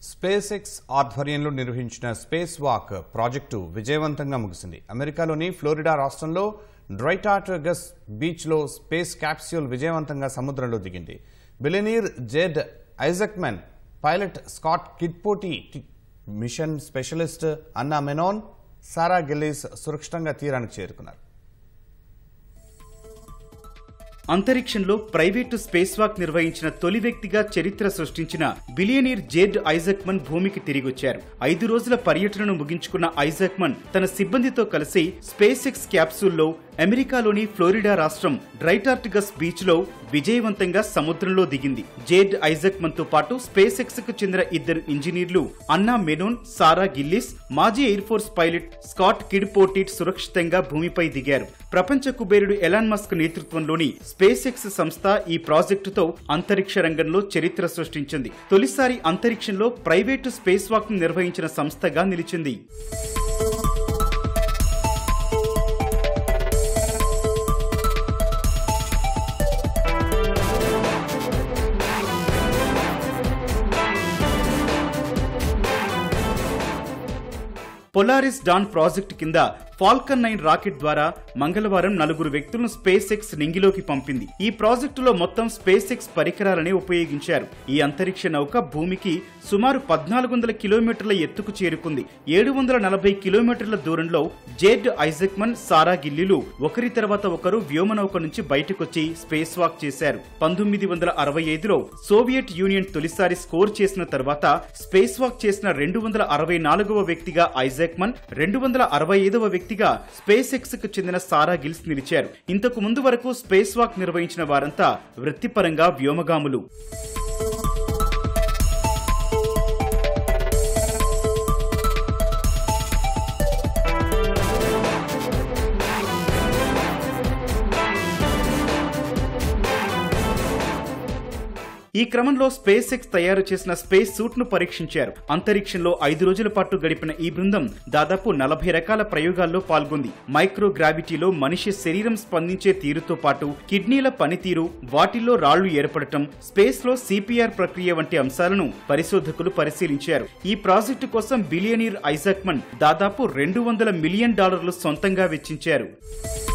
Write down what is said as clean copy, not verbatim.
Space X ఆధ్వర్యంలో నిర్వహించిన space walk project విజయవంతంగా ముగిసింది. అమెరికాలోని ఫ్లోరిడా రాష్ట్రంలో డ్రైటార్గస్ బీచ్లో స్పేస్ క్యాప్స్యూల్ విజయవంతంగా సముద్రంలో దిగింది. Billionaire Jared Isaacman, pilot Scott Kidd Poteet, mission specialist Anna Menon, Sarah గిల్లిస్ సురక్షితంగా తీరానికి చేరుకున్నారు. అంతరిక్షంలో ప్రైవేటు స్పేస్ వాక్ నిర్వహించిన తొలి వ్యక్తిగా చరిత్ర సృష్టించిన బిలియనీర్ జెడ్ ఐజక్మన్ భూమికి తిరిగొచ్చారు. 5 రోజుల పర్యటనను ముగించుకున్న ఐజక్మన్ తన సిబ్బందితో కలిసి స్పేస్ ఎక్స్ క్యాప్సూల్లో అమెరికాలోని ఫ్లోరిడా రాష్ట్రం డ్రైటార్గస్ బీచ్ లో విజయవంతంగా సముద్రంలో దిగింది. జెడ్ ఐజక్మన్ తో పాటు స్పేస్ ఎక్స్ కు చెందిన 2 ఇంజనీర్లు అన్నా మెనోన్, సారా గిల్లిస్, మాజీ Air Force pilot Scott Kidd Poteet సురక్షితంగా భూమిపై దిగారు. ప్రపంచ కుబేరుడు ఎలాన్ మస్క్ నేతృత్వంలోని స్పేస్ ఎక్స్ సంస్థ ఈ ప్రాజెక్టుతో అంతరిక్ష రంగంలో చరిత్ర సృష్టించింది. తొలిసారి అంతరిక్షంలో ప్రైవేటు స్పేస్ వాక్ ను నిర్వహించిన సంస్థగా నిలిచింది. పొలారిస్ డాన్ ప్రాజెక్టు కింద ఫాల్కన్ 9 రాకెట్ ద్వారా మంగళవారం 4 వ్యక్తులను స్పేస్ ఎక్స్ నింగిలోకి పంపింది. ఈ ప్రాజెక్టులో మొత్తం స్పేస్ ఎక్స్ పరికరాలనే ఉపయోగించారు. ఈ అంతరిక్ష నౌక భూమికి సుమారు 1400 కిలోమీటర్ల ఎత్తుకు చేరుకుంది. 740 కిలోమీటర్ల దూరంలో జెడ్ ఐజక్మన్, సారా గిల్లీలు ఒకరి తర్వాత ఒకరు వ్యోమనౌక నుంచి బయటకొచ్చి స్పేస్ వాక్ చేశారు. 1965లో సోవియట్ యూనియన్ తొలిసారి స్కోర్ చేసిన తర్వాత స్పేస్ వాక్ చేసిన 264వ వ్యక్తిగా ఐజక్మన్, 265వ వ్యక్తిగా స్పేస్ ఎక్స్ కు చెందిన సారా గిల్స్ నిలిచారు. ఇంతకు ముందు వరకు స్పేస్ వాక్ నిర్వహించిన వారంతా వృత్తిపరంగా వ్యోమగాములు. ఈ క్రమంలో స్పేస్ ఎక్స్ తయారు చేసిన స్పేస్ సూట్ ను పరీక్షించారు. అంతరిక్షంలో 5 రోజుల పాటు గడిపిన ఈ బృందం దాదాపు 40 రకాల ప్రయోగాల్లో పాల్గొంది. మైక్రోగ్రావిటీలో మనిషి శరీరం స్పందించే తీరుతో పాటు కిడ్నీల పనితీరు, వాటిల్లో రాళ్లు ఏర్పడటం, స్పేస్ లో సిపిఆర్ ప్రక్రియ వంటి అంశాలను పరిశోధకులు పరిశీలించారు. ఈ ప్రాజెక్టు కోసం బిలియనీర్ ఐజక్మన్ దాదాపు $200 మిలియన్ సొంతంగా వెచ్చించారు.